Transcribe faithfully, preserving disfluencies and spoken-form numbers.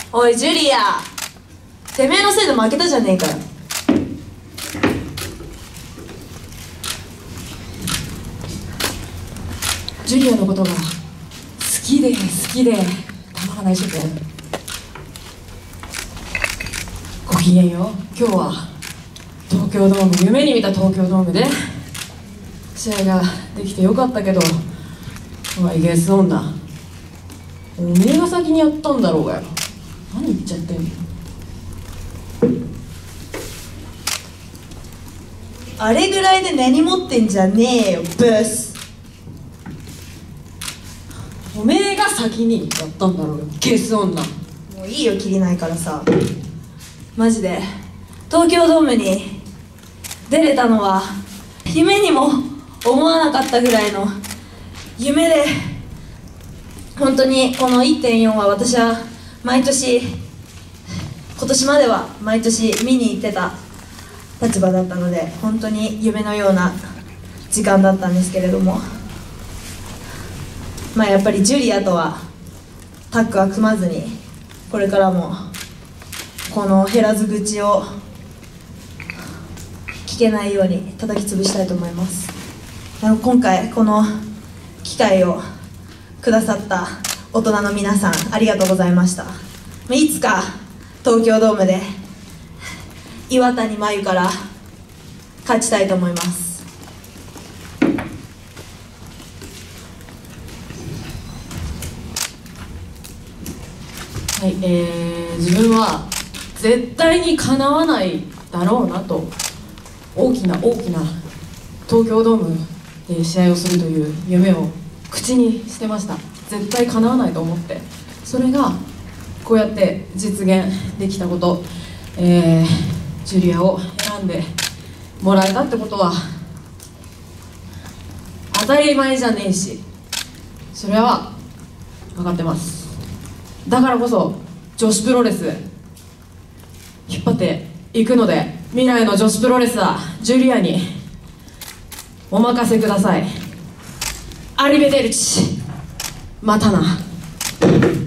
おいジュリア、てめえのせいで負けたじゃねえかよ。ジュリアのことが好きで好きでたまらない人で、ごきげんよう。今日は東京ドーム、夢に見た東京ドームで試合ができてよかったけど、おいゲス女、おめえが先にやったんだろうがよ。何言っちゃってんの。 あれぐらいで根に持ってんじゃねえよブス。 おめえが先にやったんだろうよゲス女。 もういいよ、切りないからさ。 マジで東京ドームに出れたのは夢にも思わなかったぐらいの夢で、本当にこの いってんよん は私は毎年、今年までは毎年見に行ってた立場だったので、本当に夢のような時間だったんですけれども、まあやっぱりジュリアとはタッグは組まずに、これからもこの減らず口を聞けないように叩き潰したいと思います。あの今回この機会をくださった大人の皆さん、ありがとうございました。いつか東京ドームで岩谷真由から勝ちたいと思います。はい、えー、自分は絶対にかなわないだろうなと、大きな大きな東京ドームで試合をするという夢を口にしてました。絶対かなわないと思って、それがこうやって実現できたこと、えー、ジュリアを選んでもらえたってことは当たり前じゃねえし、それは分かってます。だからこそ女子プロレス引っ張っていくので、未来の女子プロレスラージュリアにお任せください。アリベデルチ、またな。